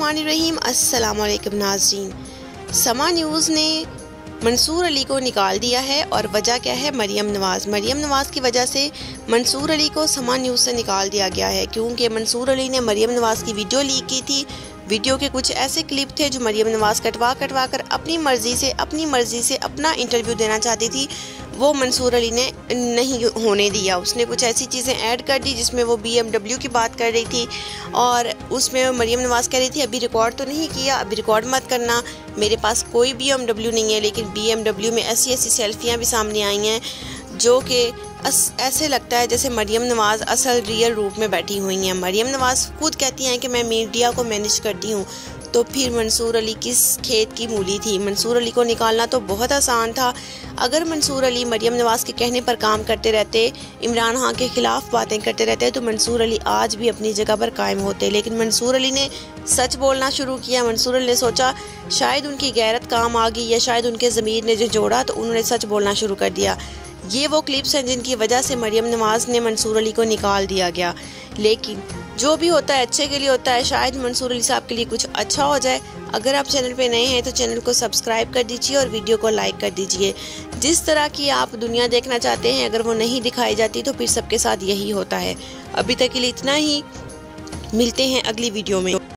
बिस्मिल्लाहिर्रहमानिर्रहीम। अस्सलाम वालेकुम नाज़रीन। समा न्यूज़ ने मंसूर अली को निकाल दिया है और वजह क्या है? मरियम नवाज़ की वजह से मंसूर अली को समा न्यूज़ से निकाल दिया गया है, क्योंकि मंसूर अली ने मरियम नवाज़ की वीडियो लीक की थी। वीडियो के कुछ ऐसे क्लिप थे जो मरियम नवाज़ कटवा कर अपनी मर्ज़ी से अपना इंटरव्यू देना चाहती थी, वो मंसूर अली ने नहीं होने दिया। उसने कुछ ऐसी चीज़ें ऐड कर दी जिसमें वो BMW की बात कर रही थी और उसमें मरियम नवाज़ कह रही थी अभी रिकॉर्ड तो नहीं किया, अभी रिकॉर्ड मत करना, मेरे पास कोई BMW नहीं है। लेकिन BMW में ऐसी सेल्फियाँ भी सामने आई हैं जो कि ऐसे लगता है जैसे मरियम नवाज़ असल रियल रूप में बैठी हुई हैं। मरियम नवाज़ खुद कहती हैं कि मैं मीडिया को मैनेज करती हूँ, तो फिर मंसूर अली किस खेत की मूली थी? मंसूर अली को निकालना तो बहुत आसान था। अगर मंसूर अली मरियम नवाज़ के कहने पर काम करते रहते, इमरान खान के ख़िलाफ़ बातें करते रहते, तो मंसूर अली आज भी अपनी जगह पर कायम होते। लेकिन मंसूर अली ने सच बोलना शुरू किया। मंसूर अली ने सोचा शायद उनकी गैरत काम आ गई या शायद उनके ज़मीर ने जो जोड़ा, तो उन्होंने सच बोलना शुरू कर दिया। ये वो क्लिप्स हैं जिनकी वजह से मरियम नवाज़ ने मंसूर अली को निकाल दिया गया। लेकिन जो भी होता है अच्छे के लिए होता है, शायद मंसूर अली साहब के लिए कुछ अच्छा हो जाए। अगर आप चैनल पे नए हैं तो चैनल को सब्सक्राइब कर दीजिए और वीडियो को लाइक कर दीजिए। जिस तरह की आप दुनिया देखना चाहते हैं, अगर वो नहीं दिखाई जाती तो फिर सबके साथ यही होता है। अभी तक के लिए इतना ही, मिलते हैं अगली वीडियो में।